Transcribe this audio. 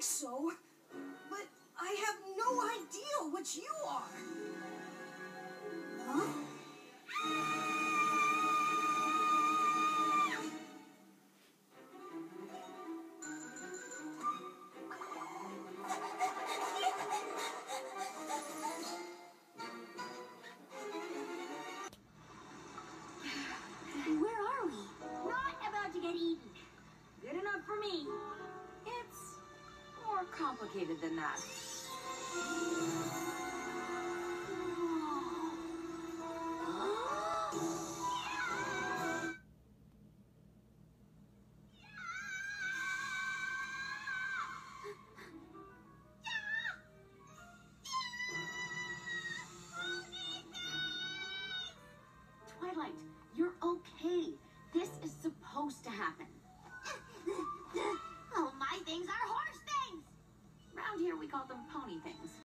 so, but I have no idea what you are. Huh? Where are we? Not about to get eaten. Good enough for me. It's more complicated than that. Twilight, you're okay. This is supposed to happen. Oh, my things are horse things. Around here we call them pony things.